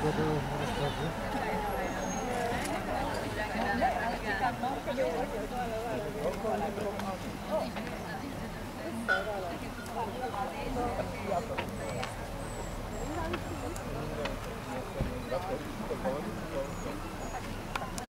Hãy subscribe cho kênh Ghiền Mì Gõ để không bỏ lỡ